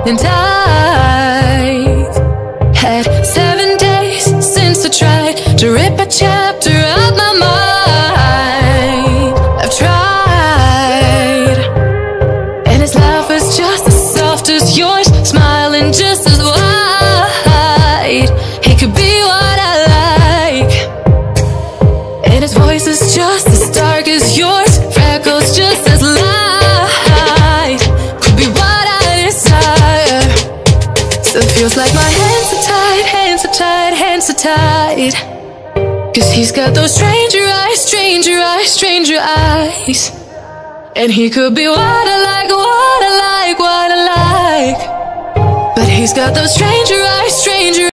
And I've had 7 days since I tried to rip a chapter out my mind. I've tried, and his laugh is just as soft as yours, smiling just as wide. He could be what I like, and his voice is just as dark as yours, freckles just as light. Could be what I desire. Still feels like my hands are tied, hands are tied, hands are tied. 'Cause he's got those stranger eyes, stranger eyes, stranger eyes. And he could be what I like, what I like, what I like. But he's got those stranger eyes, stranger